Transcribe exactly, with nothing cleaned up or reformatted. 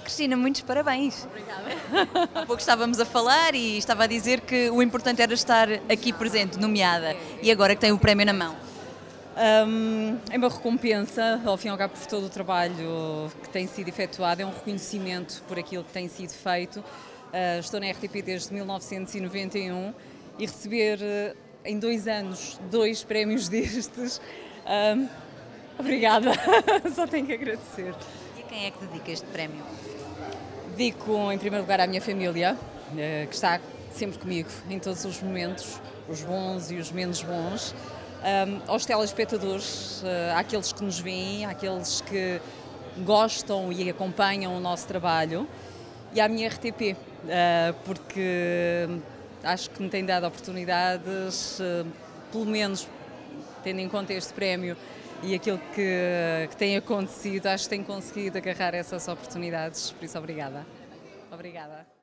Cristina, muitos parabéns. Obrigada. Há pouco estávamos a falar e estava a dizer que o importante era estar aqui presente, nomeada, e agora que tem o prémio na mão. Um, é uma recompensa, ao fim e ao cabo, por todo o trabalho que tem sido efetuado, é um reconhecimento por aquilo que tem sido feito. Uh, estou na R T P desde mil novecentos e noventa e um e receber uh, em dois anos dois prémios destes, um, obrigada, só tenho que agradecer. E a quem é que dedica este prémio? Dedico em primeiro lugar à minha família, uh, que está sempre comigo em todos os momentos, os bons e os menos bons. Um, aos telespectadores, uh, àqueles que nos veem, àqueles que gostam e acompanham o nosso trabalho, e à minha R T P, uh, porque acho que me tem dado oportunidades, uh, pelo menos tendo em conta este prémio e aquilo que, que tem acontecido, acho que tenho conseguido agarrar essas oportunidades, por isso obrigada. Obrigada.